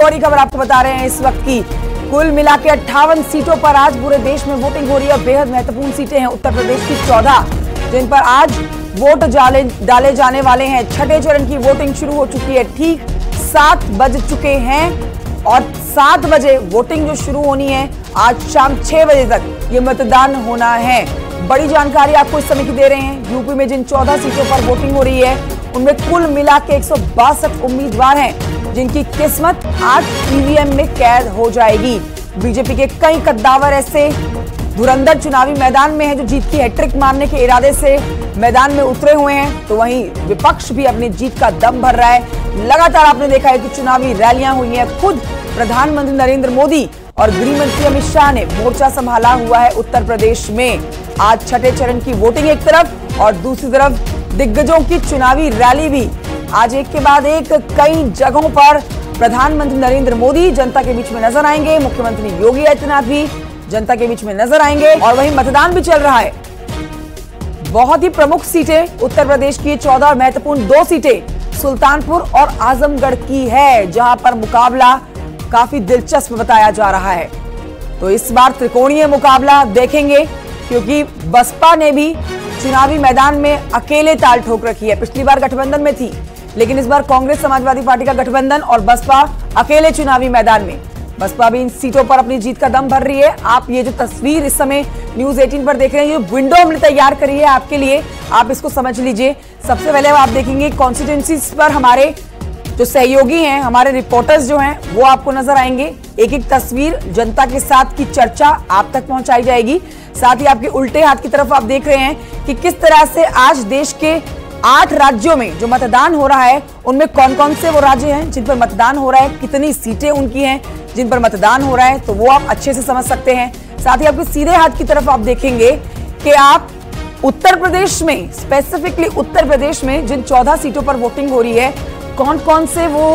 बड़ी खबर आपको बता रहे हैं इस वक्त की। कुल मिला के 58 सीटों पर आज पूरे देश में वोटिंग हो रही है। बेहद महत्वपूर्ण सीटें हैं उत्तर प्रदेश की 14, जिन पर आज वोट डाले जाने वाले हैं। छठे चरण की वोटिंग शुरू हो चुकी है। ठीक 7 बज चुके हैं और 7 बजे वोटिंग जो शुरू होनी है, आज शाम 6 बजे तक ये मतदान होना है। बड़ी जानकारी आपको इस समय की दे रहे हैं। यूपी में जिन 14 सीटों पर वोटिंग हो रही है, उनमें कुल मिला के 162 उम्मीदवार हैं, जिनकी किस्मत आज ईवीएम में कैद हो जाएगी। बीजेपी के कई कद्दावर ऐसे धुरंधर चुनावी मैदान में है जो जीत की हैट्रिक मारने के इरादे से मैदान में उतरे हुए हैं, तो वहीं विपक्ष भी अपनी जीत का दम भर रहा है। लगातार आपने देखा है कि चुनावी रैलियां हुई हैं। खुद प्रधानमंत्री नरेंद्र मोदी और गृह मंत्री अमित शाह ने मोर्चा संभाला हुआ है उत्तर प्रदेश में। आज छठे चरण की वोटिंग एक तरफ और दूसरी तरफ दिग्गजों की चुनावी रैली भी। आज एक के बाद एक कई जगहों पर प्रधानमंत्री नरेंद्र मोदी जनता के बीच में नजर आएंगे। मुख्यमंत्री योगी आदित्यनाथ भी जनता के बीच में नजर आएंगे और वहीं मतदान भी चल रहा है। बहुत ही प्रमुख सीटें उत्तर प्रदेश की 14 और महत्वपूर्ण 2 सीटें सुल्तानपुर और आजमगढ़ की है, जहां पर मुकाबला काफी दिलचस्प बताया जा रहा है। तो इस बार त्रिकोणीय मुकाबला देखेंगे, क्योंकि बसपा ने भी चुनावी मैदान में अकेले ताल ठोक रखी है। पिछली बार गठबंधन में थी, लेकिन इस बार कांग्रेस समाजवादी पार्टी का गठबंधन और बसपा अकेले चुनावी मैदान में। बसपा भी इन सीटों पर अपनी जीत का दम भर रही है। आप ये जो तस्वीर इस समय न्यूज 18 पर देख रहे हैं, ये विंडो हमने तैयार करी है आपके लिए, आप इसको समझ लीजिए। सबसे पहले आप देखेंगे कॉन्स्टिट्यूंसीज पर हमारे जो सहयोगी हैं, हमारे रिपोर्टर्स जो हैं, वो आपको नजर आएंगे। एक एक तस्वीर जनता के साथ की चर्चा आप तक पहुंचाई जाएगी। साथ ही आपके उल्टे हाथ की तरफ आप देख रहे हैं कि किस तरह से आज देश के 8 राज्यों में जो मतदान हो रहा है, उनमें कौन कौन से वो राज्य हैं जिन पर मतदान हो रहा है, कितनी सीटें उनकी हैं जिन पर मतदान हो रहा है, तो वो आप अच्छे से समझ सकते हैं। साथ ही आपके सीधे हाथ की तरफ आप देखेंगे कि आप उत्तर प्रदेश में, स्पेसिफिकली उत्तर प्रदेश में जिन 14 सीटों पर वोटिंग हो रही है, कौन कौन से वो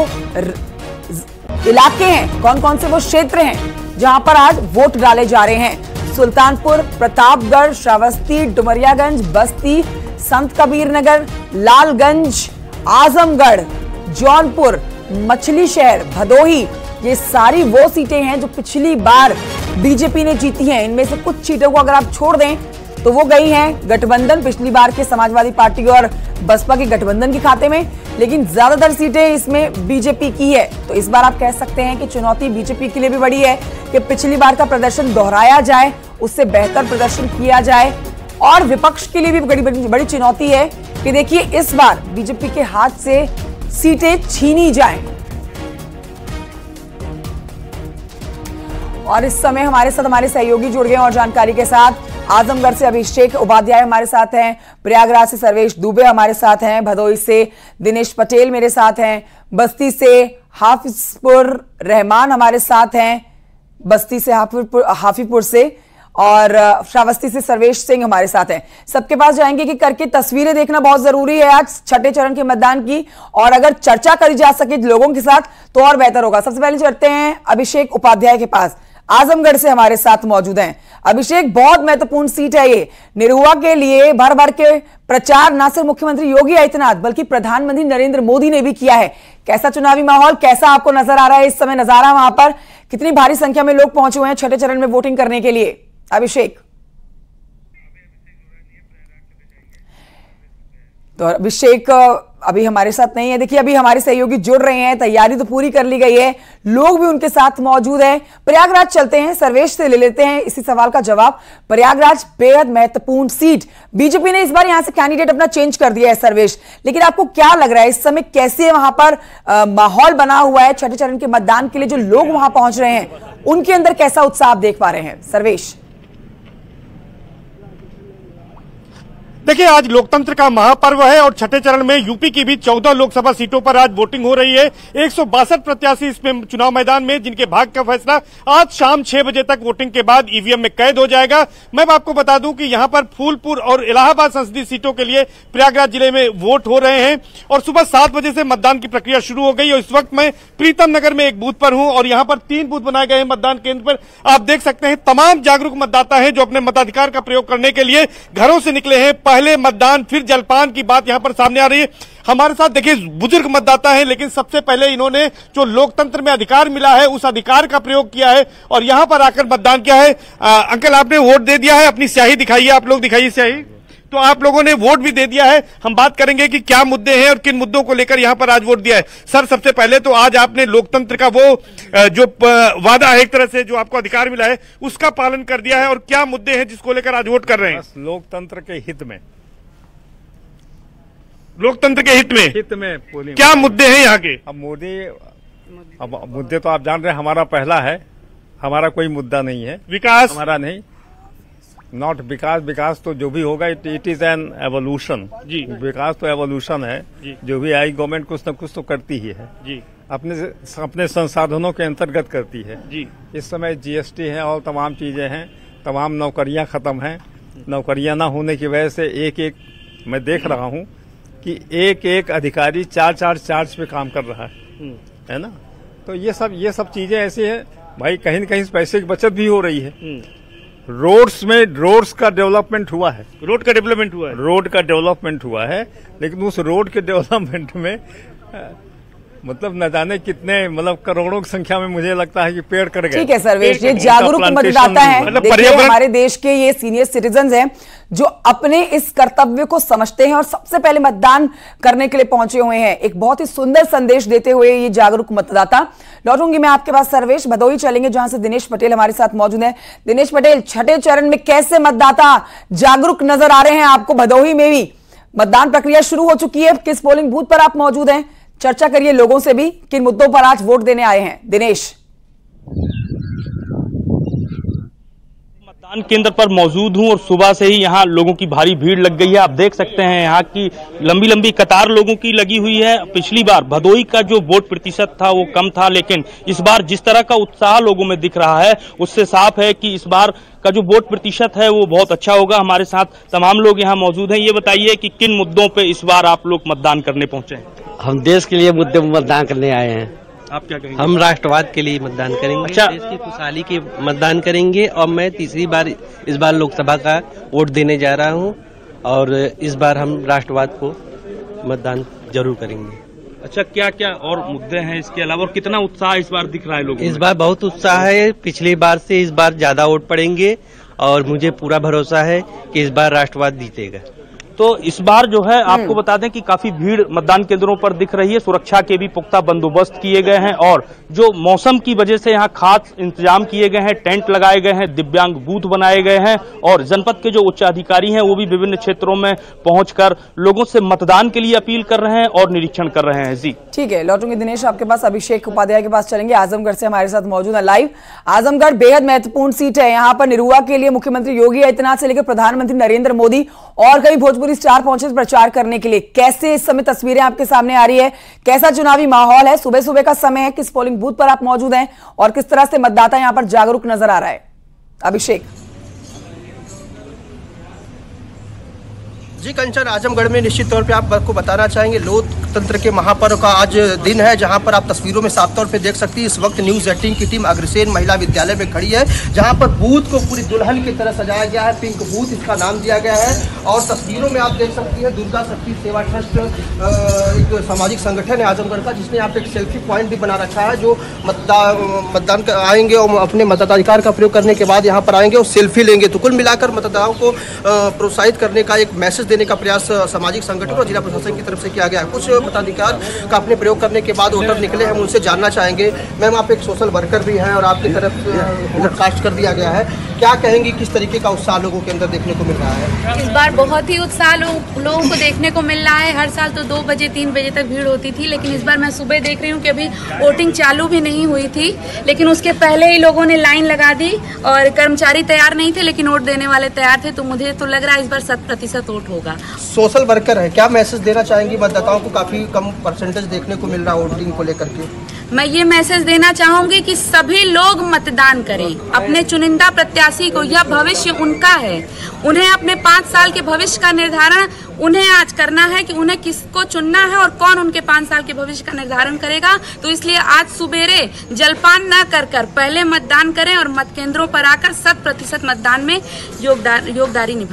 इलाके हैं, कौन कौन से वो क्षेत्र हैं जहां पर आज वोट डाले जा रहे हैं। सुल्तानपुर, प्रतापगढ़, श्रावस्ती, डुमरियागंज, बस्ती, संत कबीर नगर, लालगंज, आजमगढ़, जौनपुर, मछली शहर, भदोही, ये सारी वो सीटें हैं जो पिछली बार बीजेपी ने जीती हैं। इनमें से कुछ सीटों को अगर आप छोड़ दें तो वो गई हैं गठबंधन, पिछली बार के समाजवादी पार्टी और बसपा के गठबंधन के खाते में, लेकिन ज्यादातर सीटें इसमें बीजेपी की है। तो इस बार आप कह सकते हैं कि चुनौती बीजेपी के लिए भी बड़ी है कि पिछली बार का प्रदर्शन दोहराया जाए, उससे बेहतर प्रदर्शन किया जाए। और विपक्ष के लिए भी बड़ी चुनौती है कि देखिए इस बार बीजेपी के हाथ से सीटें छीनी जाएं। और इस समय हमारे साथ हमारे सहयोगी जुड़ गए और जानकारी के साथ। आजमगढ़ से अभिषेक उपाध्याय हमारे साथ हैं, प्रयागराज से सर्वेश दुबे हमारे साथ हैं, भदोही से दिनेश पटेल मेरे साथ हैं, बस्ती से हाफिजपुर रहमान हमारे साथ हैं, बस्ती से हाफिजपुर से, और श्रावस्ती से सर्वेश सिंह हमारे साथ हैं। सबके पास जाएंगे कि करके तस्वीरें देखना बहुत जरूरी है आज छठे चरण के मतदान की, और अगर चर्चा करी जा सके लोगों के साथ तो और बेहतर होगा। सबसे पहले चलते हैं अभिषेक उपाध्याय के पास, आजमगढ़ से हमारे साथ मौजूद हैं। अभिषेक, बहुत महत्वपूर्ण सीट है ये। निरहुआ के लिए भर भर के प्रचार न सिर्फ मुख्यमंत्री योगी आदित्यनाथ बल्कि प्रधानमंत्री नरेंद्र मोदी ने भी किया है। कैसा चुनावी माहौल, कैसा आपको नजर आ रहा है इस समय नजारा वहां पर? कितनी भारी संख्या में लोग पहुंचे हुए हैं छठे चरण में वोटिंग करने के लिए? अभिषेक, तो अभिषेक अभी हमारे साथ नहीं है। देखिए अभी हमारे सहयोगी जुड़ रहे हैं, तैयारी तो पूरी कर ली गई है, लोग भी उनके साथ मौजूद हैं। प्रयागराज चलते हैं, सर्वेश से ले लेते हैं इसी सवाल का जवाब। प्रयागराज बेहद महत्वपूर्ण सीट, बीजेपी ने इस बार यहां से कैंडिडेट अपना चेंज कर दिया है सर्वेश, लेकिन आपको क्या लग रहा है इस समय कैसे वहां पर माहौल बना हुआ है छठे चरण के मतदान के लिए? जो लोग वहां पहुंच रहे हैं उनके अंदर कैसा उत्साह देख पा रहे हैं सर्वेश? देखिए, आज लोकतंत्र का महापर्व है और छठे चरण में यूपी की भी 14 लोकसभा सीटों पर आज वोटिंग हो रही है। 162 प्रत्याशी इसमें चुनाव मैदान में, जिनके भाग्य का फैसला आज शाम 6 बजे तक वोटिंग के बाद ईवीएम में कैद हो जाएगा। मैं आपको बता दूं कि यहां पर फूलपुर और इलाहाबाद संसदीय सीटों के लिए प्रयागराज जिले में वोट हो रहे हैं और सुबह 7 बजे से मतदान की प्रक्रिया शुरू हो गई। और इस वक्त मैं प्रीतम नगर में एक बूथ पर हूं और यहां पर 3 बूथ बनाए गए हैं मतदान केंद्र पर। आप देख सकते हैं तमाम जागरूक मतदाता हैं जो अपने मताधिकार का प्रयोग करने के लिए घरों से निकले हैं। पहले मतदान फिर जलपान की बात यहां पर सामने आ रही है। हमारे साथ देखिए बुजुर्ग मतदाता है, लेकिन सबसे पहले इन्होंने जो लोकतंत्र में अधिकार मिला है उस अधिकार का प्रयोग किया है और यहां पर आकर मतदान किया है। अंकल, आपने वोट दे दिया है, अपनी स्याही दिखाइए, आप लोग दिखाइए स्याही। तो आप लोगों ने वोट भी दे दिया है। हम बात करेंगे कि क्या मुद्दे हैं और किन मुद्दों को लेकर यहां पर आज वोट दिया है। सर, सबसे पहले तो आज आपने लोकतंत्र का वो जो वादा है, एक तरह से जो आपको अधिकार मिला है, उसका पालन कर दिया है, और क्या मुद्दे हैं जिसको लेकर आज वोट कर रहे हैं? लोकतंत्र के हित में, लोकतंत्र के हित में क्या मुद्दे हैं यहाँ के? अब मुद्दे तो आप जान रहे हैं, हमारा पहला है, हमारा कोई मुद्दा नहीं है। विकास हमारा नहीं, नॉट विकास तो जो भी होगा इट इज एन एवोल्यूशन जी। विकास तो एवोल्यूशन है जी। जो भी आई गवर्नमेंट कुछ न कुछ तो करती ही है जी। अपने संसाधनों के अंतर्गत करती है जी। इस समय जीएसटी है और तमाम चीजें हैं, तमाम नौकरियां खत्म हैं। नौकरियां न होने की वजह से एक मैं देख रहा हूं कि एक अधिकारी चार्ज पे काम कर रहा है ना। तो ये सब चीजें ऐसी है भाई, कहीं न कहीं पैसे की बचत भी हो रही है। रोड्स का डेवलपमेंट हुआ है, रोड का डेवलपमेंट हुआ है, लेकिन उस रोड के डेवलपमेंट में मतलब न जाने कितने, मतलब करोड़ों की संख्या में मुझे लगता है कि पेड़ कट गए। ठीक है सर्वेश, ये जागरूक मतदाता है। देखिए हमारे देश के ये सीनियर सिटीजन हैं जो अपने इस कर्तव्य को समझते हैं और सबसे पहले मतदान करने के लिए पहुंचे हुए हैं। एक बहुत ही सुंदर संदेश देते हुए ये जागरूक मतदाता। लौटूंगी मैं आपके पास सर्वेश, भदोही चलेंगे जहां से दिनेश पटेल हमारे साथ मौजूद है। दिनेश पटेल, छठे चरण में कैसे मतदाता जागरूक नजर आ रहे हैं आपको? भदोही में भी मतदान प्रक्रिया शुरू हो चुकी है, किस पोलिंग बूथ पर आप मौजूद हैं? चर्चा करिए लोगों से भी, किन मुद्दों पर आज वोट देने आए हैं दिनेश? मतदान केंद्र पर मौजूद हूं और सुबह से ही यहां लोगों की भारी भीड़ लग गई है। आप देख सकते हैं यहां की लंबी लंबी कतार लोगों की लगी हुई है। पिछली बार भदोही का जो वोट प्रतिशत था वो कम था, लेकिन इस बार जिस तरह का उत्साह लोगों में दिख रहा है उससे साफ है कि इस बार का जो वोट प्रतिशत है वो बहुत अच्छा होगा। हमारे साथ तमाम लोग यहाँ मौजूद हैं। ये बताइए कि किन मुद्दों पे इस बार आप लोग मतदान करने पहुंचे हैं? हम देश के लिए मुद्दे मतदान करने आए हैं। आप क्या कहेंगे? हम राष्ट्रवाद के लिए मतदान करेंगे। अच्छा, देश की खुशहाली के मतदान करेंगे। और मैं तीसरी बार इस बार लोकसभा का वोट देने जा रहा हूं और इस बार हम राष्ट्रवाद को मतदान जरूर करेंगे। अच्छा, क्या क्या और मुद्दे हैं इसके अलावा, और कितना उत्साह इस बार दिख रहा है लोगों में? इस बार बहुत उत्साह है, पिछली बार से इस बार ज्यादा वोट पड़ेंगे और मुझे पूरा भरोसा है कि इस बार राष्ट्रवाद जीतेगा। तो इस बार जो है आपको बता दें कि काफी भीड़ मतदान केंद्रों पर दिख रही है। सुरक्षा के भी पुख्ता बंदोबस्त किए गए हैं और जो मौसम की वजह से यहाँ खास इंतजाम किए गए हैं, टेंट लगाए गए हैं, दिव्यांग बूथ बनाए गए हैं और जनपद के जो उच्च अधिकारी हैं वो भी विभिन्न क्षेत्रों में पहुंचकर लोगों से मतदान के लिए अपील कर रहे हैं और निरीक्षण कर रहे हैं। जी ठीक है, लौटूंगे दिनेश आपके पास। अभिषेक उपाध्याय के पास चलेंगे, आजमगढ़ से हमारे साथ मौजूद है लाइव। आजमगढ़ बेहद महत्वपूर्ण सीट है, यहाँ पर निरुआ के लिए मुख्यमंत्री योगी आदित्यनाथ से लेकर प्रधानमंत्री नरेंद्र मोदी और कई भोजपुरी स्टार पहुंचे प्रचार करने के लिए। कैसे इस समय तस्वीरें आपके सामने आ रही है, कैसा चुनावी माहौल है? सुबह सुबह का समय है, किस पोलिंग बूथ पर आप मौजूद हैं और किस तरह से मतदाता यहां पर जागरूक नजर आ रहा है? अभिषेक जी कंचन, आजमगढ़ में निश्चित तौर पे आपको बताना चाहेंगे लोकतंत्र के महापर्व का आज दिन है, जहां पर आप तस्वीरों में साफ तौर पे देख सकती हैं। इस वक्त न्यूज़ 18 की टीम अग्रसेन महिला विद्यालय में खड़ी है, जहां पर बूथ को पूरी दुल्हन की तरह सजाया गया है। पिंक बूथ इसका नाम दिया गया है और तस्वीरों में आप देख सकती हैं दुर्गा शक्ति सेवा ट्रस्ट एक सामाजिक संगठन है आजमगढ़ का, जिसने यहाँ पे एक सेल्फी पॉइंट भी बना रखा है। जो मतदान आएंगे और अपने मताधिकार का प्रयोग करने के बाद यहाँ पर आएंगे और सेल्फी लेंगे। तो कुल मिलाकर मतदाताओं को प्रोत्साहित करने का एक मैसेज देने का प्रयास सामाजिक संगठन और जिला प्रशासन की तरफ से किया गया है। कुछ मताधिकार का अपने प्रयोग करने के बाद वोटर निकले, हम उनसे जानना चाहेंगे। मैम, आप एक सोशल वर्कर भी हैं और आपकी तरफ वोट कास्ट कर दिया गया है, क्या कहेंगी किस तरीके का उत्साह लोगों के अंदर देखने को मिल रहा है? इस बार बहुत ही उत्साह लोगों को देखने को मिल रहा है। हर साल तो 2 बजे 3 बजे तक भीड़ होती थी, लेकिन इस बार मैं सुबह देख रही हूँ कि अभी वोटिंग चालू भी नहीं हुई थी, लेकिन उसके पहले ही लोगों ने लाइन लगा दी और कर्मचारी तैयार नहीं थे लेकिन वोट देने वाले तैयार थे। तो मुझे तो लग रहा है इस बार 100% वोट होगा। सोशल वर्कर है, क्या मैसेज देना चाहेंगी मतदाताओं को? काफी कम परसेंटेज देखने को मिल रहा है वोटिंग को लेकर के। मैं ये मैसेज देना चाहूंगी कि सभी लोग मतदान करें अपने चुनिंदा प्रत्याशी को। यह भविष्य उनका है, उन्हें अपने 5 साल के भविष्य का निर्धारण उन्हें आज करना है कि उन्हें किसको चुनना है और कौन उनके 5 साल के भविष्य का निर्धारण करेगा। तो इसलिए आज सुबेरे जलपान न कर पहले मतदान करें और मत केंद्रों पर आकर 100% मतदान में योगदारी निभाएं।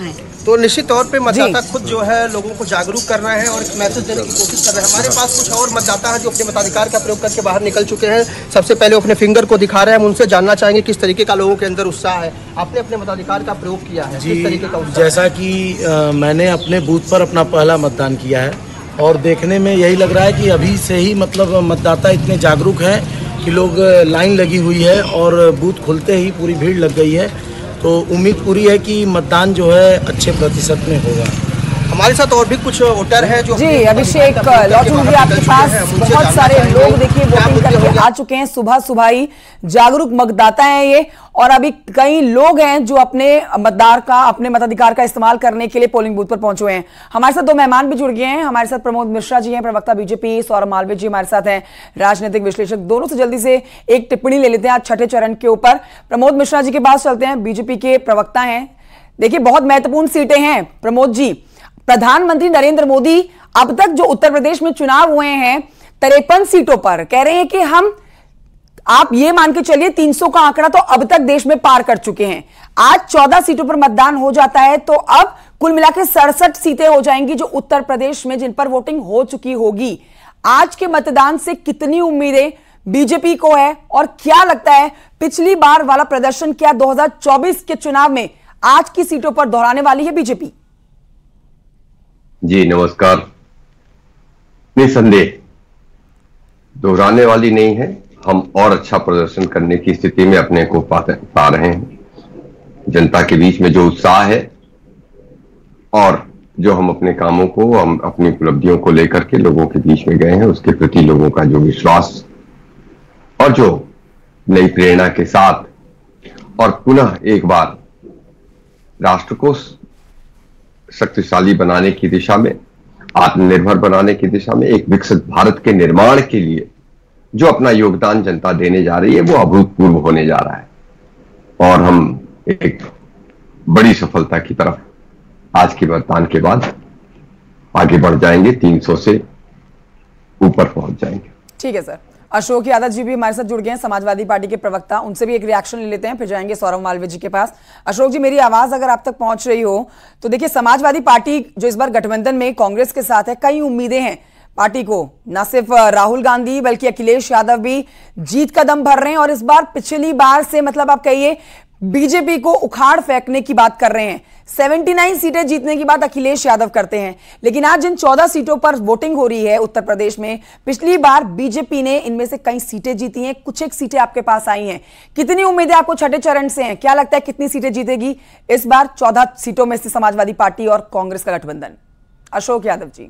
तो निश्चित तौर पे मतदाता खुद जो है लोगों को जागरूक कर रहे हैं और एक मैसेज देने की कोशिश कर रहे हैं। हमारे पास कुछ और मतदाता हैं जो अपने मताधिकार का प्रयोग करके बाहर निकल चुके हैं। सबसे पहले अपने फिंगर को दिखा रहे हैं, हम उनसे जानना चाहेंगे किस तरीके का लोगों के अंदर उत्साह है। आपने अपने मताधिकार का प्रयोग किया है, किस तरीके का उत्साह? जैसा कि मैंने अपने बूथ पर अपना पहला मतदान किया है और देखने में यही लग रहा है कि अभी से ही मतलब मतदाता इतने जागरूक हैं कि लोग लाइन लगी हुई है और बूथ खुलते ही पूरी भीड़ लग गई है। तो उम्मीद पूरी है कि मतदान जो है अच्छे प्रतिशत में होगा। हमारे साथ और भी कुछ वोटर हैं जो जी अभिषेक लौटूंगी आपके पास। बहुत सारे लोग देखिए वोटिंग करके आ चुके हैं, सुबह सुबह ही जागरूक मतदाता हैं ये, और अभी कई लोग हैं जो अपने मताधिकार का इस्तेमाल करने के लिए पोलिंग बूथ पर पहुंचे हुए हैं। हमारे साथ दो मेहमान भी जुड़ गए हैं। हमारे साथ प्रमोद मिश्रा जी हैं, प्रवक्ता बीजेपी, सौरभ मालवीय जी हमारे साथ हैं, राजनीतिक विश्लेषक। दोनों से जल्दी से एक टिप्पणी ले लेते हैं आज छठे चरण के ऊपर। प्रमोद मिश्रा जी के पास चलते हैं, बीजेपी के प्रवक्ता हैं। देखिए बहुत महत्वपूर्ण सीटें हैं प्रमोद जी। प्रधानमंत्री नरेंद्र मोदी अब तक जो उत्तर प्रदेश में चुनाव हुए हैं 53 सीटों पर कह रहे हैं कि आप ये मान के चलिए 300 का आंकड़ा तो अब तक देश में पार कर चुके हैं। आज 14 सीटों पर मतदान हो जाता है तो अब कुल मिलाकर 67 सीटें हो जाएंगी जो उत्तर प्रदेश में जिन पर वोटिंग हो चुकी होगी। आज के मतदान से कितनी उम्मीदें बीजेपी को है और क्या लगता है पिछली बार वाला प्रदर्शन क्या 2024 के चुनाव में आज की सीटों पर दोहराने वाली है बीजेपी? जी नमस्कार। निसंदेह दोहराने वाली नहीं है, हम और अच्छा प्रदर्शन करने की स्थिति में अपने को पा रहे हैं। जनता के बीच में जो उत्साह है और जो हम अपने कामों को, हम अपनी उपलब्धियों को लेकर के लोगों के बीच में गए हैं, उसके प्रति लोगों का जो विश्वास और जो नई प्रेरणा के साथ और पुनः एक बार राष्ट्र को शक्तिशाली बनाने की दिशा में, आत्मनिर्भर बनाने की दिशा में, एक विकसित भारत के निर्माण के लिए जो अपना योगदान जनता देने जा रही है वो अभूतपूर्व होने जा रहा है और हम एक बड़ी सफलता की तरफ आज के मतदान के बाद आगे बढ़ जाएंगे, 300 से ऊपर पहुंच जाएंगे। ठीक है सर। अशोक यादव जी भी हमारे साथ जुड़ गए हैं, समाजवादी पार्टी के प्रवक्ता, उनसे भी एक रिएक्शन ले लेते हैं, फिर जाएंगे सौरभ मालवीय जी के पास। अशोक जी मेरी आवाज अगर आप तक पहुंच रही हो तो देखिए समाजवादी पार्टी जो इस बार गठबंधन में कांग्रेस के साथ है, कई उम्मीदें हैं पार्टी को। न सिर्फ राहुल गांधी बल्कि अखिलेश यादव भी जीत का दम भर रहे हैं और इस बार पिछली बार से मतलब आप कहिए बीजेपी को उखाड़ फेंकने की बात कर रहे हैं। 79 सीटें जीतने की बात अखिलेश यादव करते हैं, लेकिन आज जिन 14 सीटों पर वोटिंग हो रही है उत्तर प्रदेश में, पिछली बार बीजेपी ने इनमें से कई सीटें जीती हैं, कुछ एक सीटें आपके पास आई हैं। कितनी उम्मीदें आपको छठे चरण से हैं? क्या लगता है कितनी सीटें जीतेगी इस बार 14 सीटों में से समाजवादी पार्टी और कांग्रेस का गठबंधन? अशोक यादव जी।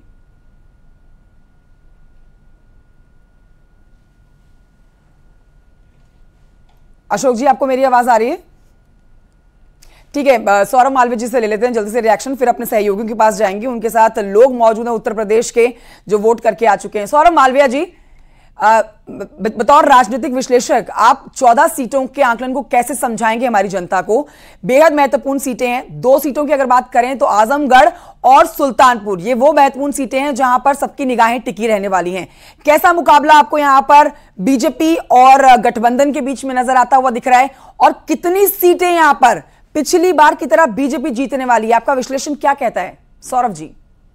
अशोक जी आपको मेरी आवाज आ रही है? ठीक है, सौरभ मालवीय जी से ले लेते हैं जल्दी से रिएक्शन, फिर अपने सहयोगियों के पास जाएंगे। उनके साथ लोग मौजूद हैं उत्तर प्रदेश के जो वोट करके आ चुके हैं। सौरभ मालवीय जी, बतौर राजनीतिक विश्लेषक आप 14 सीटों के आंकलन को कैसे समझाएंगे हमारी जनता को? बेहद महत्वपूर्ण सीटें हैं। 2 सीटों की अगर बात करें तो आजमगढ़ और सुल्तानपुर, ये वो महत्वपूर्ण सीटें हैं जहां पर सबकी निगाहें टिकी रहने वाली हैं। कैसा मुकाबला आपको यहां पर बीजेपी और गठबंधन के बीच में नजर आता हुआ दिख रहा है और कितनी सीटें यहां पर पिछली बार की तरह बीजेपी जीतने वाली है? आपका विश्लेषण क्या कहता है सौरभ जी?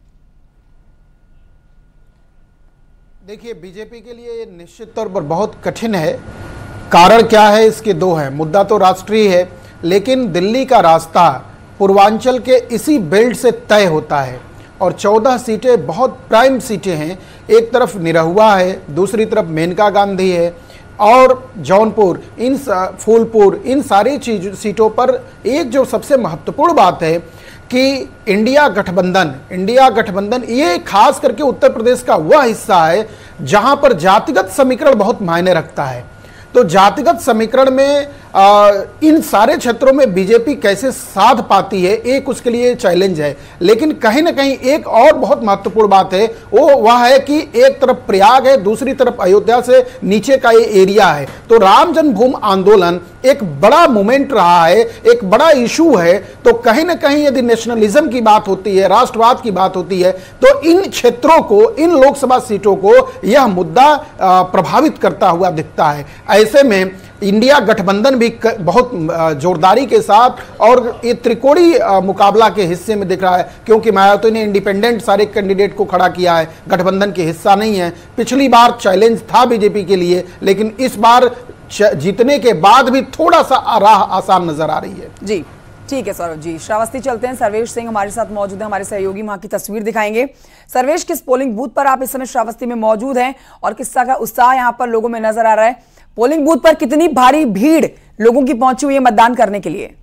देखिए बीजेपी के लिए ये निश्चित तौर पर बहुत कठिन है। कारण क्या है? इसके 2 हैं। मुद्दा तो राष्ट्रीय है, लेकिन दिल्ली का रास्ता पूर्वांचल के इसी बेल्ट से तय होता है और 14 सीटें बहुत प्राइम सीटें हैं। एक तरफ निरहुआ है, दूसरी तरफ मेनका गांधी है और जौनपुर, फूलपुर, इन सारी सीटों पर एक जो सबसे महत्वपूर्ण बात है कि इंडिया गठबंधन ये खास करके उत्तर प्रदेश का वह हिस्सा है जहां पर जातिगत समीकरण बहुत मायने रखता है। तो जातिगत समीकरण में इन सारे क्षेत्रों में बीजेपी कैसे साध पाती है, एक उसके लिए चैलेंज है। लेकिन कहीं ना कहीं एक और बहुत महत्वपूर्ण बात है, वो वह है कि एक तरफ प्रयाग है, दूसरी तरफ अयोध्या से नीचे का ये एरिया है। तो राम जन्मभूमि आंदोलन एक बड़ा मूवमेंट रहा है, एक बड़ा इशू है। तो कहीं ना कहीं यदि नेशनलिज्म की बात होती है, राष्ट्रवाद की बात होती है, तो इन क्षेत्रों को, इन लोकसभा सीटों को यह मुद्दा प्रभावित करता हुआ दिखता है। ऐसे में इंडिया गठबंधन भी बहुत जोरदारी के साथ और ये त्रिकोणीय मुकाबला के हिस्से में दिख रहा है, क्योंकि मायावती ने इंडिपेंडेंट सारे कैंडिडेट को खड़ा किया है, गठबंधन के हिस्सा नहीं है। पिछली बार चैलेंज था बीजेपी के लिए, लेकिन इस बार जीतने के बाद भी थोड़ा सा राह आसान नजर आ रही है। जी ठीक है सौरभ जी। श्रावस्ती चलते हैं, सर्वेश सिंह हमारे साथ मौजूद है, हमारे सहयोगी वहां की तस्वीर दिखाएंगे। सर्वेश, किस पोलिंग बूथ पर आप इस समय श्रावस्ती में मौजूद हैं और किस तरह का उत्साह यहां पर लोगों में नजर आ रहा है? पोलिंग बूथ पर कितनी भारी भीड़ लोगों की पहुंची हुई है मतदान करने के लिए?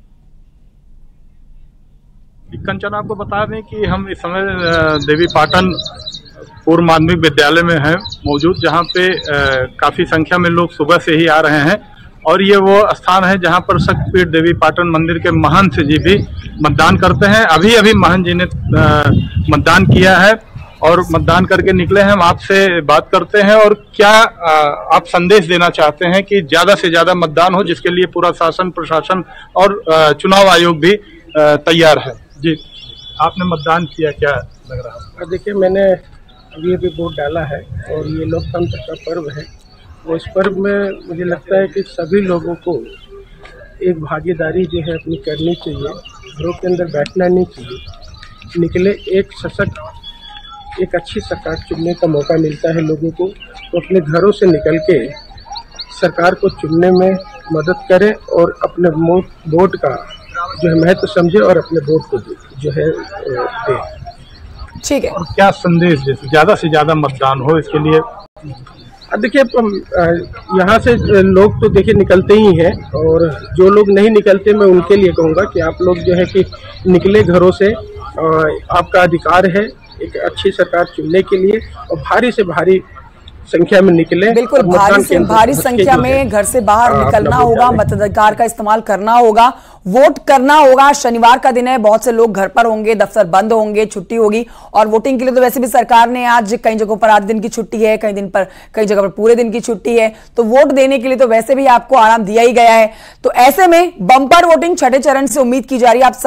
कंचन, आपको बता दें कि हम इस समय देवीपाटन पूर्व माध्यमिक विद्यालय में हैं मौजूद, जहां पे काफी संख्या में लोग सुबह से ही आ रहे हैं और ये वो स्थान है जहां पर शक्तिपीठ देवीपाटन मंदिर के महंत जी भी मतदान करते हैं। अभी अभी महंत जी ने मतदान किया है और मतदान करके निकले हैं। हम आपसे बात करते हैं और क्या आप संदेश देना चाहते हैं कि ज्यादा से ज्यादा मतदान हो, जिसके लिए पूरा शासन प्रशासन और चुनाव आयोग भी तैयार है। जी, आपने मतदान किया, क्या लग रहा है? देखिए, मैंने अभी वोट डाला है और ये लोकतंत्र का पर्व है और इस पर्व में मुझे लगता है कि सभी लोगों को एक भागीदारी जो है अपनी करनी चाहिए, घरों के अंदर बैठना नहीं चाहिए, निकले एक सशक्त एक अच्छी सरकार चुनने का मौका मिलता है लोगों को, तो अपने घरों से निकल के सरकार को चुनने में मदद करें और अपने वोट का जो है महत्व समझे और अपने वोट को जो है दे। ठीक है, और क्या संदेश जैसे ज्यादा से ज्यादा मतदान हो इसके लिए? देखिए, यहाँ से लोग तो देखिए निकलते ही हैं और जो लोग नहीं निकलते मैं उनके लिए कहूँगा कि आप लोग जो है कि निकले घरों से, आपका अधिकार है एक अच्छी सरकार चुनने के लिए और भारी से भारी संख्या में निकले। बिल्कुल, भारी संख्या में घर से बाहर निकलना होगा, मताधिकार का इस्तेमाल करना होगा, वोट करना होगा। शनिवार का दिन है, बहुत से लोग घर पर होंगे, दफ्तर बंद होंगे, छुट्टी होगी और वोटिंग के लिए तो वैसे भी सरकार ने आज कई जगहों पर आधे दिन की छुट्टी है, कई जगह पर पूरे दिन की छुट्टी है, तो वोट देने के लिए तो वैसे भी आपको आराम दिया ही गया है। तो ऐसे में बम्पर वोटिंग छठे चरण से उम्मीद की जा रही है। आप